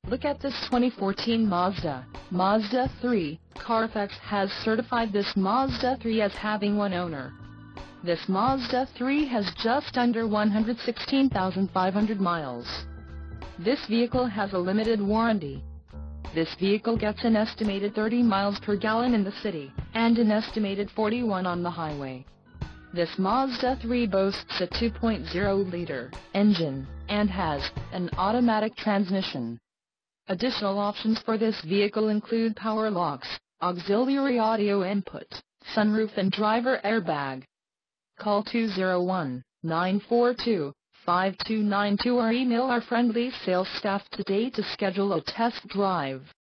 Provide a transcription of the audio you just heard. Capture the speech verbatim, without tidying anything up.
Look at this twenty fourteen Mazda, Mazda three. Carfax has certified this Mazda three as having one owner. This Mazda three has just under one hundred sixteen thousand five hundred miles. This vehicle has a limited warranty. This vehicle gets an estimated thirty miles per gallon in the city, and an estimated forty-one on the highway. This Mazda three boasts a two point oh liter engine, and has an automatic transmission. Additional options for this vehicle include power locks, auxiliary audio input, sunroof and driver airbag. Call two oh one, nine four two, five two nine two or email our friendly sales staff today to schedule a test drive.